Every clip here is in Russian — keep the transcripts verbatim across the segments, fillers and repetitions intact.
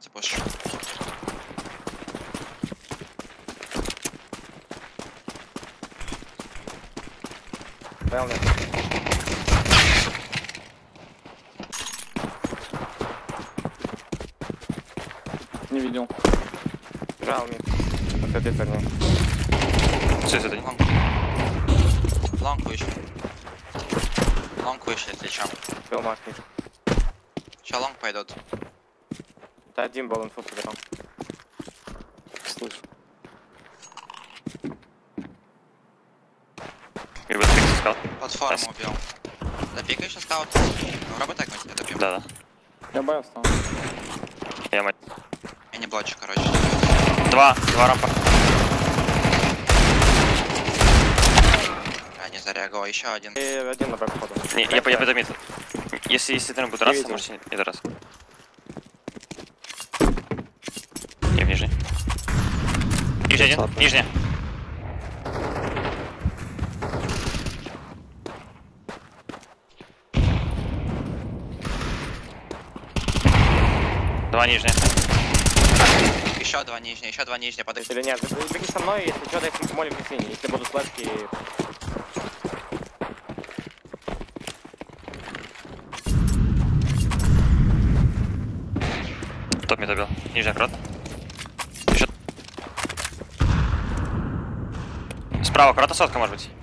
Запуш. Бел нет. Не видел. Жал нет. Вот этой стороны. Все, это не. Лонг. Лонг вышел. Лонг вышли, если чё. Бел маг нет. Сейчас лонг пойдут. Да один был инфу собирал. Слышу. И вот фикс искал. Платформу Спасибо. убил. Допикай сейчас скаут. Ну, работай как не добьем. Да, да. Я Б встал. Я мать. Я не блочу, короче. Два, два рампа. Я не зареагировал. Еще один. И один на Б походу. Не, я, я пойду мид. Если, если ты будет раз, видел. можете не до раз. Не в нижней. Нижний один, нижняя. Два нижних. Еще два нижние, еще два нижние. Под... Или нет, беги со мной, если что, дай молим к линии. Если будут флешки. Топ меня добил. Нижняя крот. Еще. Справа крота сотка может быть.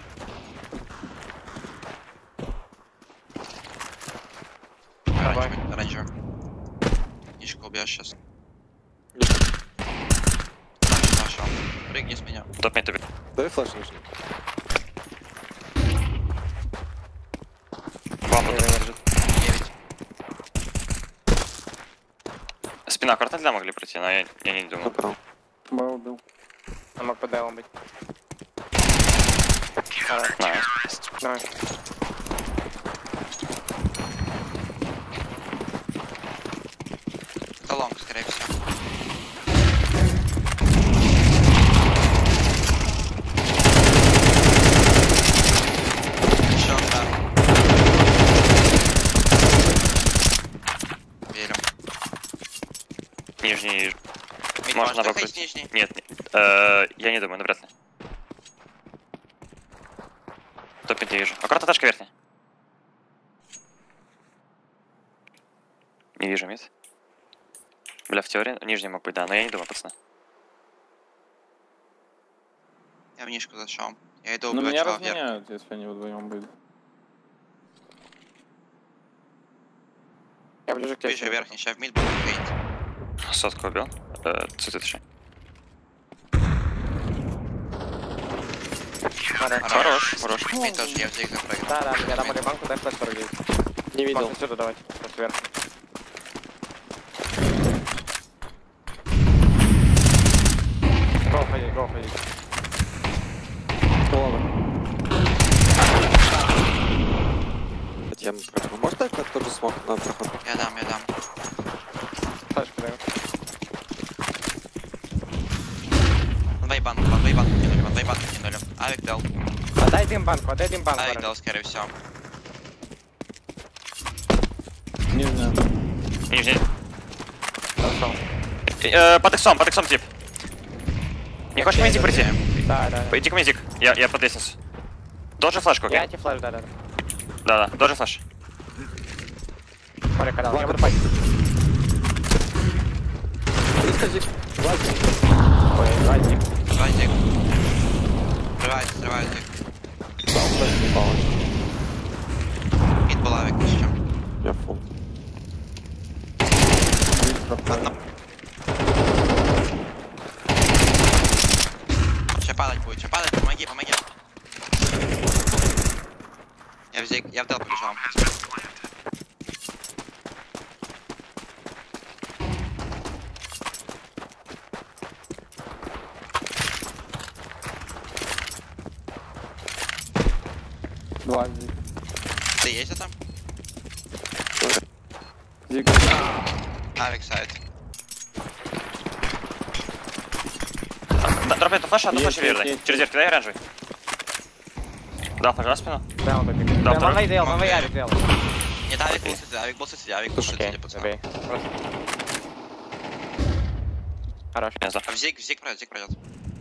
Оранжевый, оранжевый. Нишка убьешь сейчас. Нашел. Прыгни с меня. Топ меня добил. Дай флеш нижний. Бамбу там лежит. девять. Спина крота для могли пройти, но я, я не думал. Направо. Б убил. А мог под Элом быть. Найс. Давай. Это лонг, скорее всего. Еще да. Верю. Нижний. Мид, Можно может, вокруг. выходить нижний? Нет, нет. Э, я не думаю, но вряд ли. Топ пять я вижу. А крота тачка верхняя. Не вижу мид. Бля, в теории нижний мог быть, да, но я не думаю, пацаны. Я в нишку зашел. Я иду Но убивать меня чела вверх. разменяют, если они вдвоем будут. Я ближе к тебе. Ближе верхний, сейчас в мид буду хейт. Сотку убил. Э, цветы еще. Хорош, хорош. Мид тоже я в зиг запрыгнул. Да, да, я дам банку, дай флеш сорок девять. Не видел. Можно сюда давать. Флеш вверх. Го, ходи, го, ходи. Ладно. Я прохожу. Можно дать тоже смог на проход? Я дам, я дам. Флешку даю. Двои банку, двои банку кинули, двои банку кинули. Авик дал. Отдай дым банку, отдай дым банку. Авик дал, скорее всего. Нижняя. Нижний. Хорошо. Э, под иксом, под иксом тип. Не хочешь медик прийти? Да, да. Пойди к медик. Я, я под лестницу. Должен флешку, окей? Я тебе флеш, да, да. Да, да, должен флеш. Смотри, когда я буду пойти. Исказик. Ой, два зиг. Давай зиг. Срывайте, срывайте зиг. Да, флеш не пал. Мид был авик, ну чем. Я фул. Одна. Сейчас падать будет, сейчас падать, помоги, помоги. Я в зиг, я в дел побежал. Два здесь. Ты есть там? Зиг. Авик сайт. Дропай эту флеш, одну Есть, флеш вверх. есть, Через дверь кидай оранжевый. Дал флеш на спину. Да, он добег. Да, Да, второй. мавей дел, мавей авик дел. Нет, авик был среди, авик был среди, авик был Окей, среди, пацаны. добей. Просто Хорош. Я знаю. А в зиг, в зиг пройдет, зиг пройдет.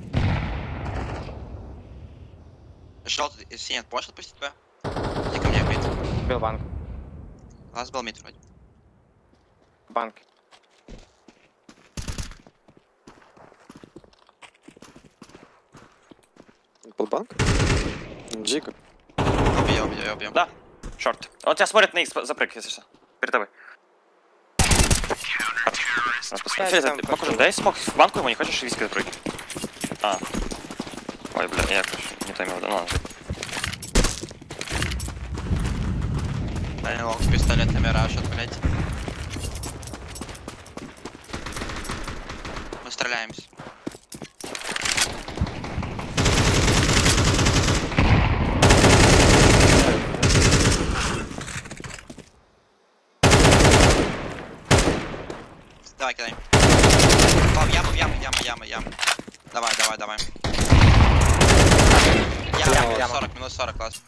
Желтый, если нет, можешь отпустить Б? Иди ко мне опять. Бил банк. Лаз был мид вроде. Банк. Был банк? Джига. Убьем, убьем, убьем. Да, шорт. Он тебя смотрит на X, запрыг, если что. Перед тобой. Я там Покажи, дай смог в банку ему, не хочешь виски запрыгнуть? А. Ой, бля, я, короче, не то имел в виду, ну ладно. Один лонг с пистолетами рашат, блядь. Мы стреляемся. Давай, кидай. О, в яму, в яму, яму, яму, яму. Давай, давай, давай. Яма, Яма, минус яма. сорок, минус сорок, класс.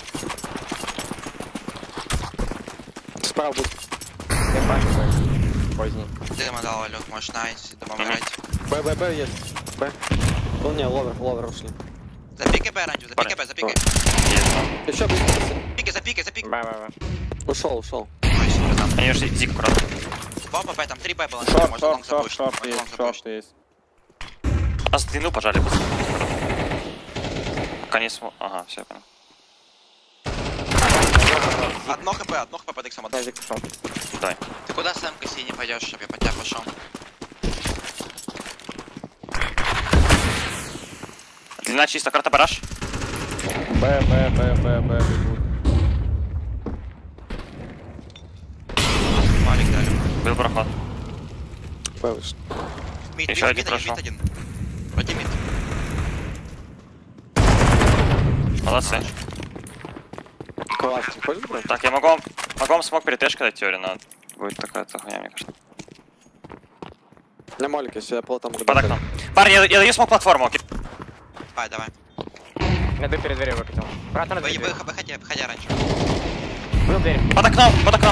Справа будет. Я бачу. Поздний. Ты ему дал лед, можешь найти, думаю, Мгм. Б, играть. Б, Б есть. Б. Ну не, ловер, ловер ушли. Запикай Б, Ранчо, запикай Б, запикай. Есть. Еще будет. Запикай, запикай, запикай. Б-б-б. Ушел, ушел. Ой, супер, там. Они ушли, зик аккуратно. Бомба Б, там три Б было. Шорт, Может, шорт, лонг шорт, запушить. шорт Может, лонг есть, шорт запушить. есть. Нас в длину пожали. Пока не смо... Ага, все, я понял. Одно хп, одно хп под иксом. одно. Я зик пошел. Давай. Ты куда с эмкой синей пойдешь, чтобы я под тебя пошел? Длина чисто, карта бараш. Б, Б, Б, Б, Б бегут. Малик дали. Был проход. Б вышел. Мид, Еще мид, один мид, прошел. мид один. Вроде мид. Молодцы. Классно. Хочешь брать? Так, я могу вам, могу вам смог перед тэшкой дать теорию, но будет такая-то хуйня, мне кажется. У меня молик, если я пол там... Под окном. Парни, я, я даю смог платформу, окей? Давай, давай. Я дверь перед дверью выкатил. Брат, на Вы, дверь. вы, выходи, выходи раньше. Был дверь. Под окном, под окном.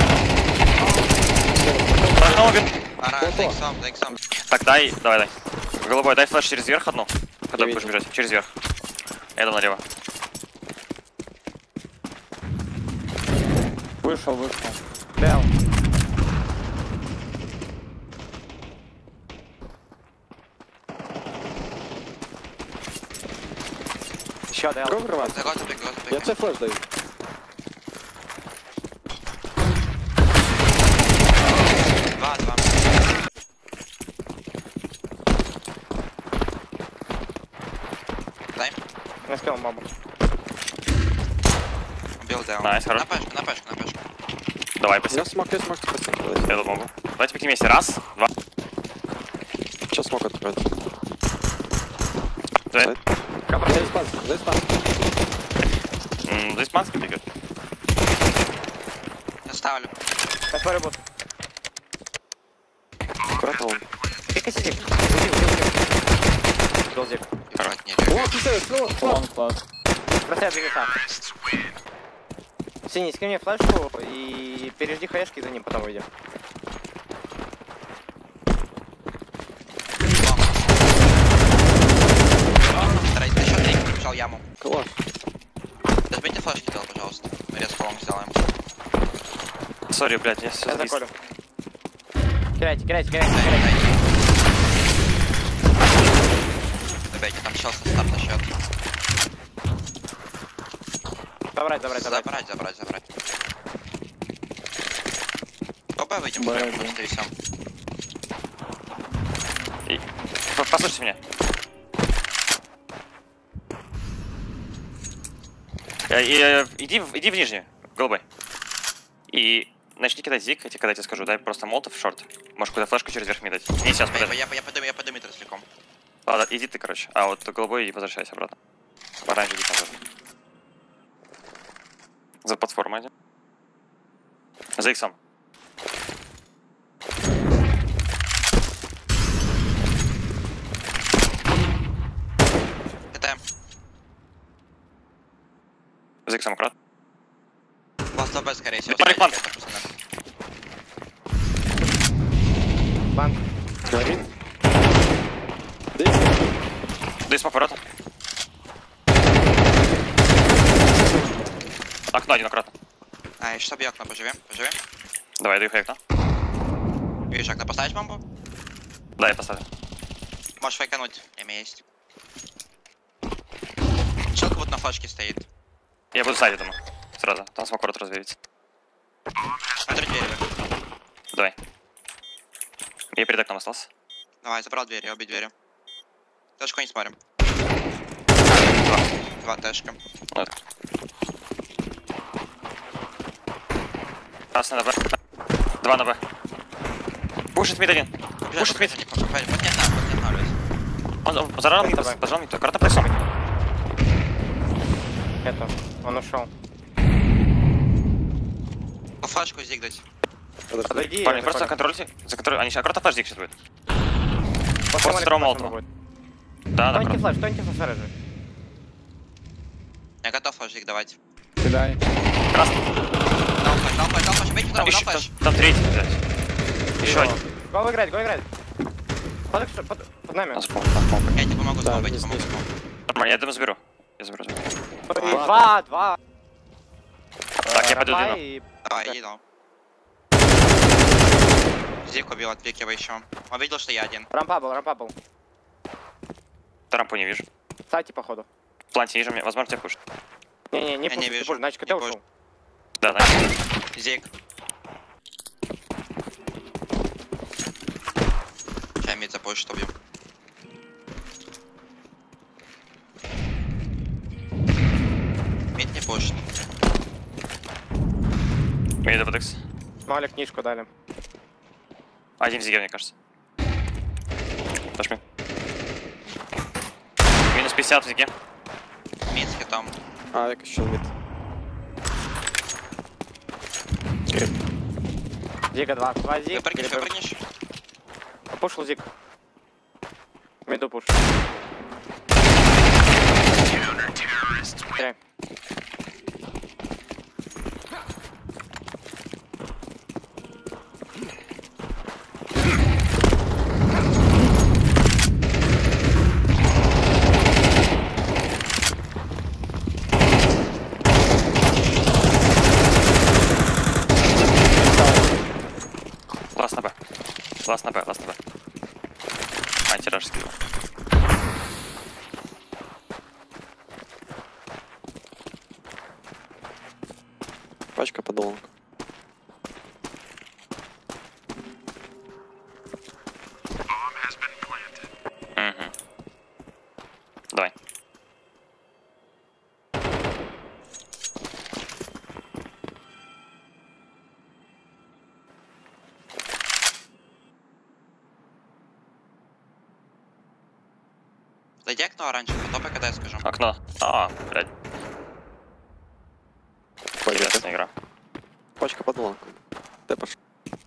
Под окном убит. Ара, за иксом, за иксом. Так, дай, давай, дай. Голубой, дай флеш через верх одну. Когда Не будешь видел. бежать, через верх. Я иду налево. Вышел, вышел. Бел. Еще дел. Го врываться. За год забег, год Я забег. тебе флеш даю. Два, два. Дай. Я скинул мобу. Убил Дэо. Найс, хорош. На пешку, на пешку, на пешку. Давай, У спасибо. меня смог есть, можете спасибо. Я тут могу. Давайте пики вместе. Раз, два, Сейчас смог открыть. три. Сайт. Дай спас, дай спас. М, Здесь манский бегает. Я ставлю. Я смотрю, бот. Аккуратно он. Пикай зик. Зик, зик, зик. Был зик. Ебать, не О, писает, снова, снова. Лонг класс. Просто я двигаю сам. Синий, скинь мне флешку и пережди хаешки за ним, потом выйдем. Старайся, еще три, прибежал яму. Класс. Дожмите флешки, дал, пожалуйста. Мы резко лонг сделаем. Сори, блядь, я все Я завис. заколю. Кирайте, кирайте, кирайте, Дай, кирайте. дай. Добейте, там чел со старта счет. Забрать, забрать, забрать. Забрать, забрать, забрать. Оба выйдем, Б, прям да. просто и всё. И- По- Послушайте меня. Э, и, э, Иди, в- иди в нижнюю, голубой. И начни кидать зик, я тебе когда я тебе скажу, дай просто молотов в шорт. Можешь куда флешку через верх мне дать. Не сейчас, Я, подожди. я, я подумаю, я подумаю целиком. Ладно, иди ты, короче. А вот голубой и возвращайся обратно. Оранжевый иди назад. За платформу один. За иксом. Катаем. За иксом аккуратно. Вас ТБ, скорее всего. Парик, дебайте, панк. это, пацаны. Банк. Горит. Даю смог ворота. Окно один аккуратно. А, я сейчас обью окно, поживем, поживем. Давай, даю окно. Видишь, окно поставить бомбу? Да, я поставлю. Можешь фейкануть, имя есть. Челка вот на флешке стоит. Я буду сзади, думаю. Сразу. Там смог ворот развеется. Смотри дверь. Давай. Я перед окном остался. Давай, забрал дверь, я обе двери. Тэшку не смотрим. Два. Два тэшка. Вот. Раз на Б. Два на Б. Пушит мид один. Пушит мид. Вот не останавливайся. Он, он зажал мид, Давай. зажал мид. Карта пресом. Это, он ушел. По флешку зиг дать. Подожди. Подойди. Парни, я просто закрою. контрольте. За контроль. Они сейчас аккуратно флеш сейчас будет. После после второго молика молотова. будет. Да, да, Кто аккуратно. антифлэш, кто антифлэш режет? Я готов флеш зиг давать. Кидай. Красный. Дал флеш, дал флеш, дал флеш, бейте Там второго, дал еще, там, флеш. там третий взять. Еще один. Го играть, го играть. Под, под, под нами. Он спал, он спал. Я тебе помогу Да, снова, я тебе здесь, помогу здесь. снова. Нормально, я думаю, заберу. Я заберу, заберу. Два, два. Так, я пойду Рамай длину. и- Давай, иди дал. Зиг убил, отвлекивай еще. Он видел, что я один. Рампа был, рампа был. Тарампу не вижу. Кстати, походу. В планте ниже мне, возможно, тебя пушит. Не-не, не Я не пушит, не вижу, пушит, значит, не КТ пушит. ушел. Да, да. Зиг. Сейчас мид запушит, убью. Мид не пушит. Мне под X. Смолик книжку дали. Один в зиге, мне кажется. Дожми. Минус пятьдесят в зиге. Мид с хитом. Авик еще мид. Зига два. Два зиг. Выпрыгнешь, перебив. выпрыгнешь. Пушил зиг. Миду пуш. Окей. Ласт на Б. Ласт на Б, ласт на Б. Антираж скидывал. Пачка подолонка. Угу. Давай. Зайди окно оранжевое, потом когда я скажу. Окно. А, блядь, Пойдет. интересная игра. Пачка подолонка. Ты пошел.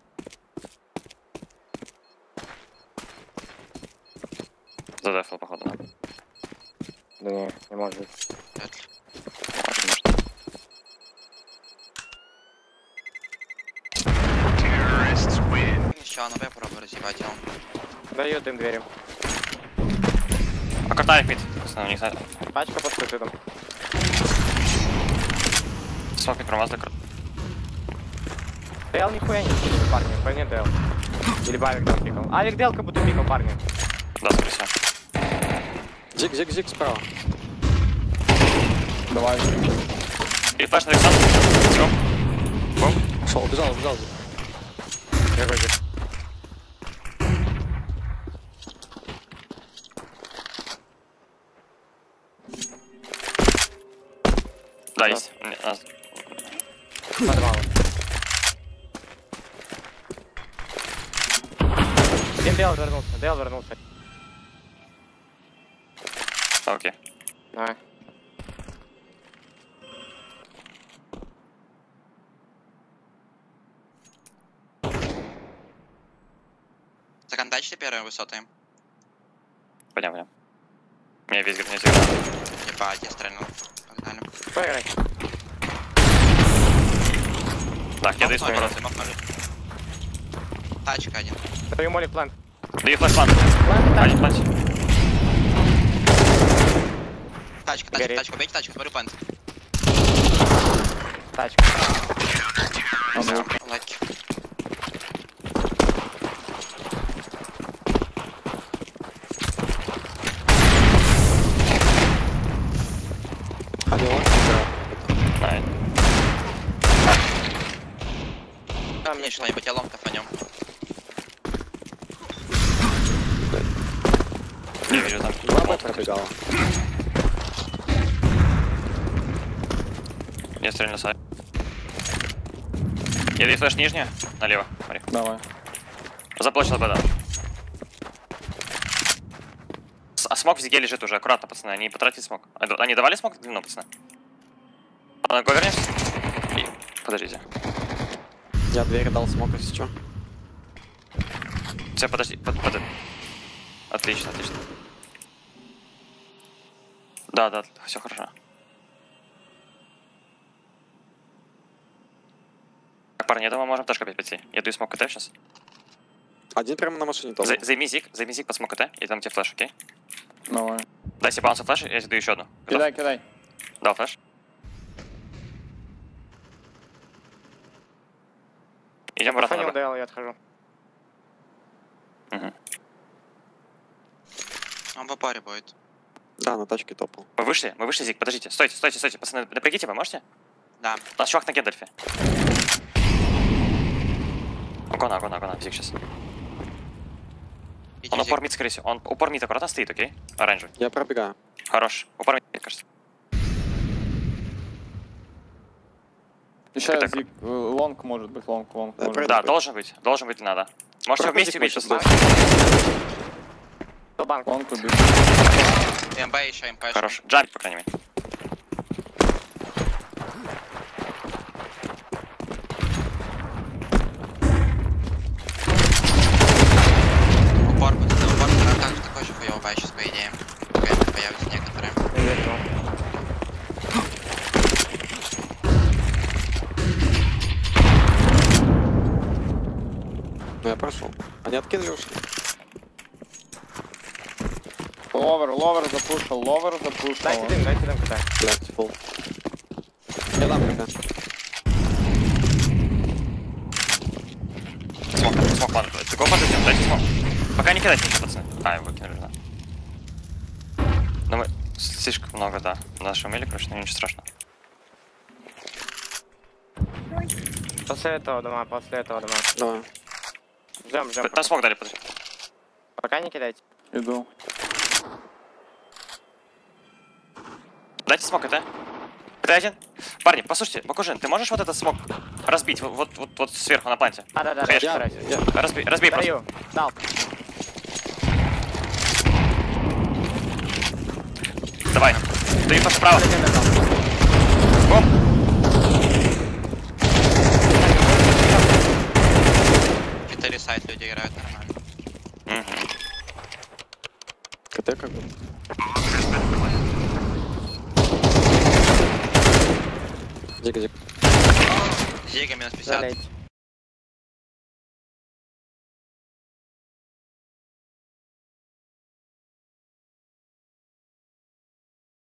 Задефил, походу. Да. Да не, не может быть. Вряд ли. Может, может. Еще на Б пробую разъебать он. Даю дым двери. А карта мид. Не знаю. Пачка под скрытым. Смог мид промазал. кар- Дейл нихуя не пикал, парни. Пойми Дейл. Или Бавик Дейл пикал. Авик Дейл как будто пикал, парни. Да, скорее всего. Зиг, зиг, зиг справа. Давай. И флеш на Виксан. Зигом. Бум. Шел, убежал, убежал. Я вроде. Да, есть. Не, а, Подвал. Один Дейл вернулся, Дейл вернулся. Окей. Давай. Законтачьте первые высоты. Пойдем, пойдем. Меня весь не сыграл. Ебать, я стрельнул. Погнали. Поиграй. Так, я даю Мокнули, смог. мокнули. Тачка один. Даю молик план. Даю флеш план. План и Один тачка. план. Тачка, тачка, Горит. тачка, убейте тачку, смотрю пант. Тачка. Лайки. Они лонг играют. Ай. Там Мне шла ебать, я лонгтов о нем. Не вижу там. Два Б пробегала. Я стреляю на сайт. Я даю флеш нижняя, налево. Смотри. Давай. Заплачено беда. С- А смок везде лежит уже, аккуратно, пацаны, они потратили смок. А, д- Они давали смок длину, пацаны? А, Го вернемся? И- Подождите. Я двери дал смог, если что. Все, подожди, под, под... Отлично, отлично. Да, да, все хорошо. Так, парни, я думаю, можем тоже опять пойти. Я даю смок КТ сейчас. Один прямо на машине тоже. За- Займи зик, займи зик под смок КТ, и там тебе флеш, окей? Давай. Дай себе баунс флеш, я тебе даю еще одну. Готов? Кидай, кидай. Дал флеш. Идем обратно на Фанил Б. дал, я отхожу. Мгм. Он по паре будет. Да, на тачке топал. Мы вышли, мы вышли, Зик, подождите, стойте, стойте, стойте, пацаны, напрягите, вы можете? Да. У нас чувак на Гендальфе. Гона, гона, гона, Зик сейчас. Иди, Он Зик. упор мид, скорее всего. Он упор мид аккуратно стоит, окей? Оранжевый. Я пробегаю. Хорош. Упор мид, мне кажется. Еще Так. зиг. э, Лонг может быть, лонг, лонг. Да, может пройду. Да, быть. должен быть, должен быть, надо. Можете Проходи, вместе убить сейчас. может До банка. Лонг убит. МБ еще, МП еще. Хорош. Джамп, по крайней мере. Упор, пацаны, упор. А так же такой же хуёвый сейчас, по идее. Какая-то появится некоторые. Не вижу. Ну я прошел. Они откинули уши. Ловер, ловер запушил, ловер запушил. Дайте дым, дайте дым, куда. Блять, фул. Я дам пока. Смок, смок, ладно. Ты го подойдем, дайте смок. Пока не кидайте ничего, пацаны. А, его выкинули, да. Но мы слишком много, да. Наши умели, короче, но ничего страшного. После этого дома, после этого дома. Давай. Ждем, ждем. Там смок дали, подожди. Пока не кидайте. Иду. Дайте смок, это. Это один. Парни, послушайте, Бакужин, ты можешь вот этот смок разбить? Вот, вот, вот, вот сверху на планте. А, да, да, да, Конечно. Я, старайся. я. Разби, разбей просто. Даю. Дал. Давай. Даю тоже справа. Бум. Четыре сайт люди играют нормально. Мгм. КТ как бы. Дига, дига. Зига минус пятьдесят. Залейте.